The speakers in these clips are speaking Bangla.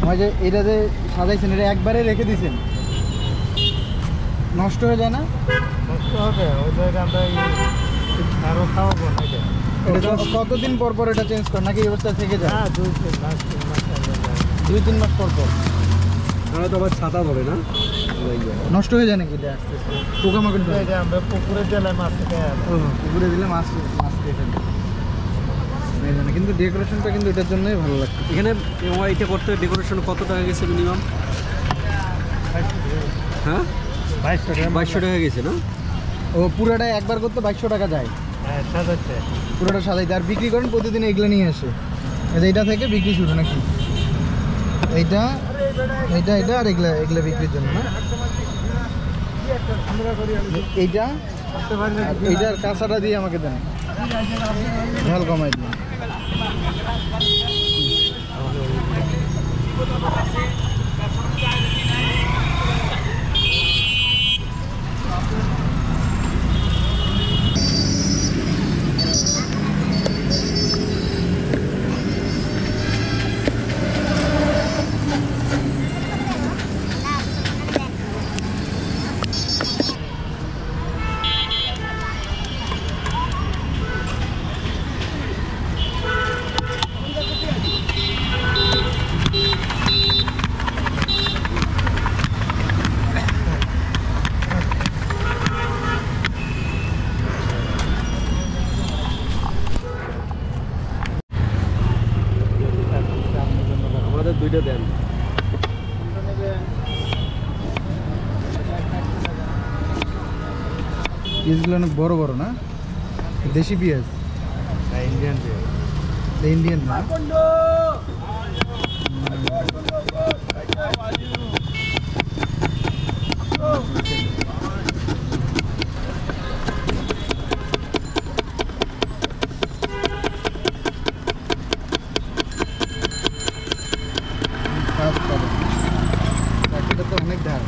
ওই যে এটা যে সাজাইছেন এটা একবারে রেখে দিয়েছেন, নষ্ট হয়ে যায় না? নষ্ট হবে, ওই জায়গায় আমরা আরও খাওয়াবো না। এটা কতদিন পর পর এটা চেঞ্জ করেন নাকি এই অবস্থা থেকে যায়? হ্যাঁ 2-3 মাস 2-3 মাস পর পর। তাহলে তো আবার ছাতা ধরে না, নষ্ট হয়ে যায় নাকি? এটা আস্তে আস্তে পোকামাকড় ধরে। এটা আমরা পুকুরে দিলে মাছ থেকে পুকুরে দিলে মাছ খেয়ে ফেলবে। কিন্তু ডেকোরেশনটা কিন্তু এটার জন্যই ভালো লাগছে। এখানে এটা করতে ডেকোরেশন কত টাকা গেছে মিনিমাম? হ্যাঁ 2200 টাকা গেছে না? ও পুরোটা একবার করতে 2200 টাকা যায়। হ্যাঁ সাজাচ্ছে, পুরোটা সাজাইতে। আর বিক্রি করেন প্রতিদিন এগুলো নিয়ে আসে, এইটা থেকে বিক্রি শুরু নাকি? এইটা এইটা এটা আর এগুলা এগুলা বিক্রির জন্য না? এইটা এইটার কাঁচাটা দিয়ে আমাকে দেন, ঝাল কমাই দিন। দুইটা দেন। পিঁয়াজগুলো অনেক বড় বড় না? দেশি পেঁয়াজ, ইন্ডিয়ান ইন্ডিয়ান না? এটা তো অনেক ধার।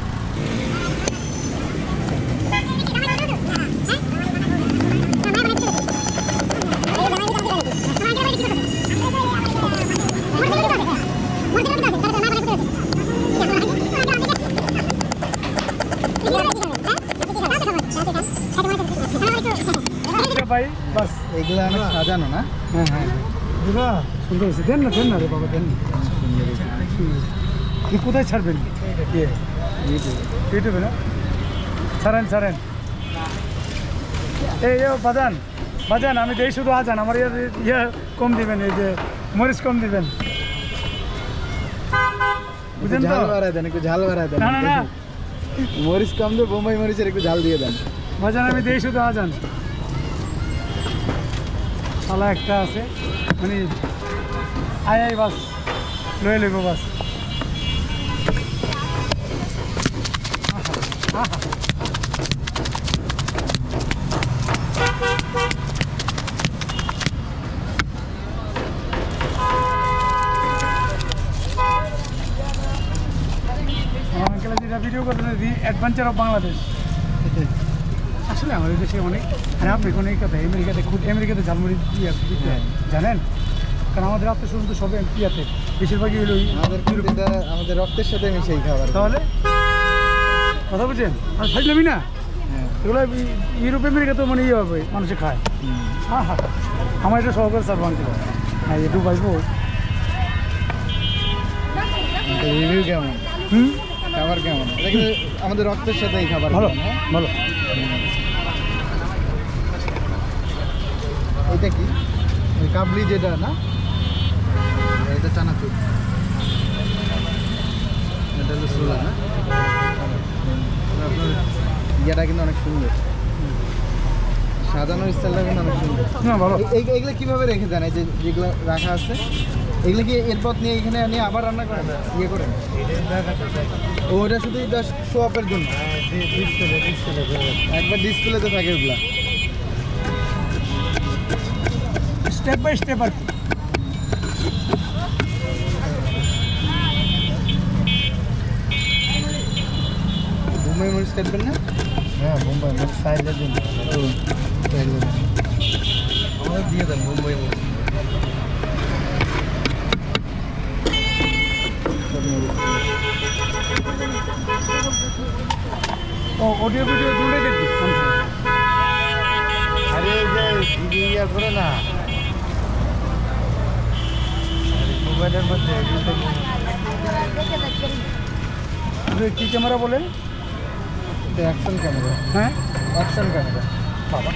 ভাই বাস এগুলো অনেক সাজানো না? হ্যাঁ হ্যাঁ দিবা সুন্দর হয়েছে, দেন না রে বাবা, দেন। আপনি কোথায় ছাড়বেন? ইউটিউবে না? ছাড়েন এই বাজান আমি দেই শুধু আজান, আমার ইয়ে কম দিবেন, এই যে মরিচ কম দিবেন, বুঝেন তো? ঝাল বাড়ায় দেন, একটু ঝাল বাড়ায় দেন। না মরিচ কম দিয়ে বোম্বাই মরিচের একটু ঝাল দিয়ে দেন। বাজান আমি দেই শুধু আজান। শালা একটা আছে মানে আয় বাস লয়ে লইব বাস। আঙ্কেল যেটা ভিডিও করতেন অ্যাডভেঞ্চার অফ বাংলাদেশ, আসলে আমাদের দেশে অনেক, আর আপনি কোনো কথা আমেরিকাতে ঝালমুড়ি জানেন? কারণ আমাদের আত্মীয় তো সবে ইয়াতে বেশিরভাগই হলো আমাদের রক্তের সাথে মিশিয়ে খাবার। তাহলে কথা বুঝছেন? আর থাকলামই না এগুলো ইউরোপ আমেরিকা তো মানে ইয়ে হবে, মানুষে খায়। হ্যাঁ আমার এটা সহকার স্যার বাংলা। হ্যাঁ একটু পাইবো রিভিউ কেমন? খাবার কেমন? এটা কিন্তু আমাদের রক্তের সাথে এই খাবার ভালো ভালো। এটা কি ওই কাবলি যেটা না? এটা চানাচুর, এটা হলো ছোলা না? আপনার ইয়েটা কিন্তু অনেক সুন্দর, সাজানোর স্টাইলটা কিন্তু অনেক সুন্দর। না ভালো। এইগুলো কীভাবে রেখে দেন? এই যে যেগুলো রাখা আছে এগুলো কি এরপর নিয়ে এখানে নিয়ে আবার রান্না করেন, ইয়ে করেন? ওটা শুধু জাস্ট শো অফের জন্য, একবার ডিসপ্লেতে থাকে ওগুলা। স্টেপ বাই স্টেপ আর কি। বোম্বাই মরিচ কাটবেন না? হ্যাঁ বোম্বাই মরিচ চাইলে দিন, আমাদের দিয়ে দেন বোম্বাই মরিচ। অডিও ভিডিও দুটোই দেখবি আরে এই যে ভিডিও ইয়া করে না মোবাইলের মধ্যে কি ক্যামেরা বলেন? অ্যাকশন ক্যামেরা, হ্যাঁ অ্যাকশন ক্যামেরা। বাবা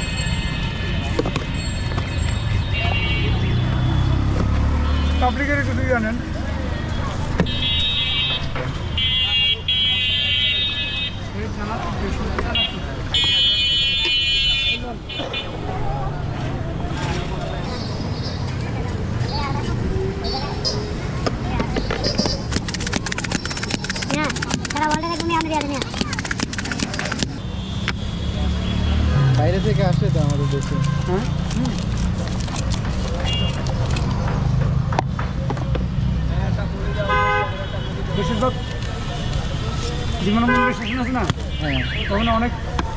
পাবলিকের একটু দুই জানেন বাইরে থেকে আসে তো আমাদের দেশে। হ্যাঁ বেশিরভাগ জীবন মন্দিরের শাসন আছে না হ্যাঁ ওখানে অনেক